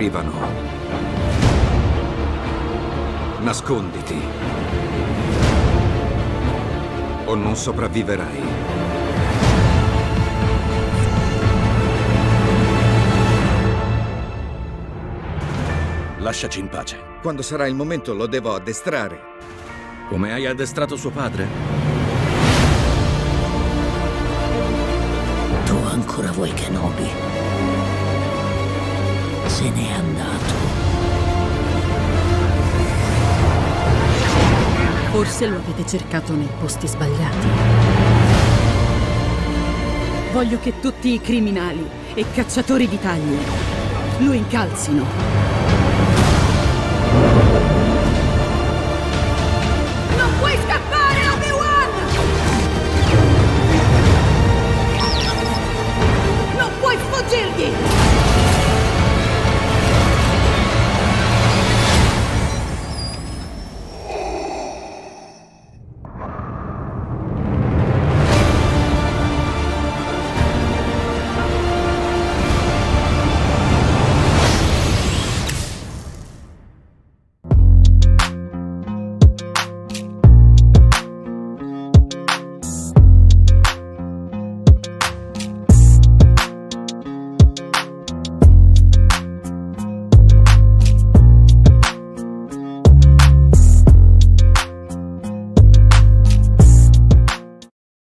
arrivano. Nasconditi. O non sopravviverai. Lasciaci in pace. Quando sarà il momento lo devo addestrare. Come hai addestrato suo padre? Tu ancora vuoi Kenobi? Se n'è andato. Forse lo avete cercato nei posti sbagliati. Voglio che tutti i criminali e cacciatori di taglie lo incalzino.